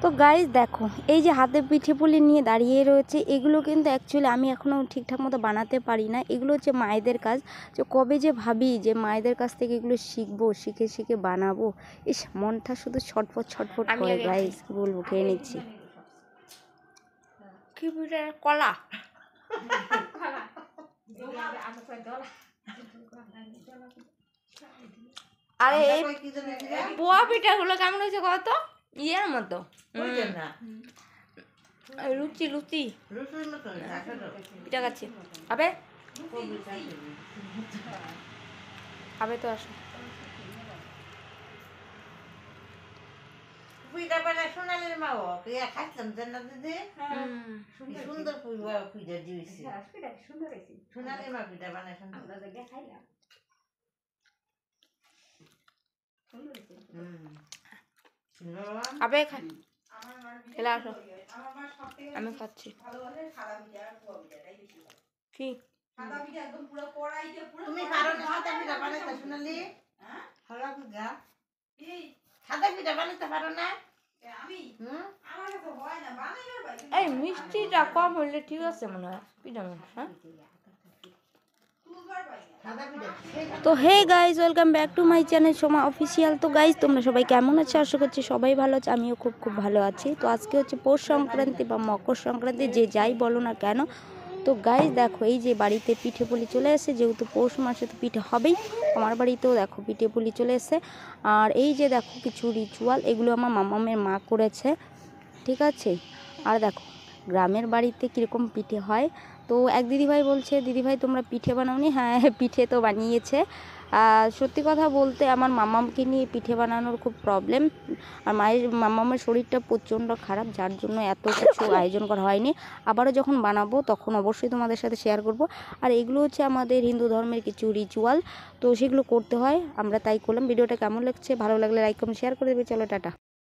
তো গাইস দেখো এই যে হাতে পিঠে পুলি নিয়ে দাঁড়িয়ে রয়েছে, এগুলো কিন্তু অ্যাকচুয়ালি আমি এখনও ঠিকঠাক মতো বানাতে পারি না। এগুলো হচ্ছে মায়েদের কাজ। যে কবে যে ভাবি যে মায়েদের কাছ থেকে এগুলো শিখবো, শিখে শিখে বানাবো। ইস, মনটা শুধু ছটফট ছটফট করে গাইস, কি বলবো, খেয়ে নিচ্ছি। কি পিঠে? কলা। আরে এই পোয়া পিঠাগুলো কেমন হয়েছে কত ইয়ের মতো, লুচি লুচি পিঠা খাচ্ছি। আবে আবে তো আসো। পিঠা বানা সোনালির মা খাইতাম না দিদি, সুন্দর পিঠা দিয়েছি। সোনালির মা পিঠা বানায় খাইলাম। আবে খেলে আসো, আমি খাচ্ছি। কি তুমি পারো না সাদা পিঠা বানাইতে? সোনালি সাদা পিঠা, সাদা পিঠা বানাইতে পারো না? এই মিষ্টিটা কম হলে ঠিক আছে মনে হয় পিঠা। হ্যাঁ, তো hey guys, welcome back to my channel Soma official. তো গাইজ তোমরা সবাই কেমন আছো? আশা করছি সবাই ভালো আছে, আমিও খুব খুব ভালো আছি। তো আজকে হচ্ছে পৌষ সংক্রান্তি বা মকর সংক্রান্তি, যে যাই বলো না কেন। তো গাইজ দেখো এই যে বাড়িতে পিঠে পুলি চলে এসে, যেহেতু পৌষ মাসে তো পিঠে হবেই, আমার বাড়িতেও দেখো পিঠে পুলি চলে এসে। আর এই যে দেখো কিছু রিচুয়াল, এগুলো আমার মামামের মা করেছে, ঠিক আছে। আর দেখো গ্রামের বাড়িতে কীরকম পিঠে হয়। তো এক দিদিভাই বলছে, দিদিভাই তোমরা পিঠে বানাওনি? হ্যাঁ, পিঠে তো বানিয়েছে। সত্যি কথা বলতে আমার মামামকে নিয়ে পিঠে বানানোর খুব প্রবলেম। আর মামামের শরীরটা প্রচণ্ড খারাপ, যার জন্য এত কিছু আয়োজন করা হয়নি। আবারও যখন বানাবো তখন অবশ্যই তোমাদের সাথে শেয়ার করব। আর এগুলো হচ্ছে আমাদের হিন্দু ধর্মের কিছু রিচুয়াল, তো সেগুলো করতে হয়, আমরা তাই করলাম। ভিডিওটা কেমন লাগছে? ভালো লাগলে লাইক কমেন্ট শেয়ার করে দেবে। চলো টাটা।